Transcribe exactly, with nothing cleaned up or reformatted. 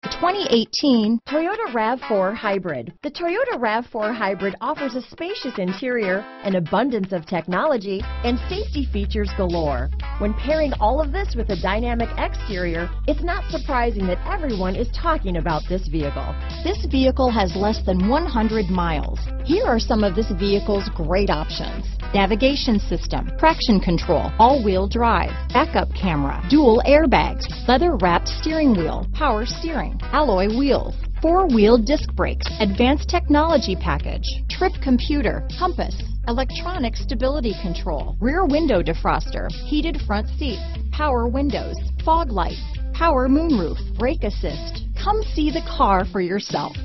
twenty eighteen Toyota RAV four Hybrid. The Toyota RAV four Hybrid offers a spacious interior, an abundance of technology, and safety features galore. When pairing all of this with a dynamic exterior, it's not surprising that everyone is talking about this vehicle. This vehicle has less than one hundred miles. Here are some of this vehicle's great options: navigation system, traction control, all-wheel drive, backup camera, dual airbags, leather-wrapped steering wheel, power steering, alloy wheels, four-wheel disc brakes, advanced technology package, trip computer, compass, electronic stability control, rear window defroster, heated front seats, power windows, fog lights, power moonroof, brake assist. Come see the car for yourself.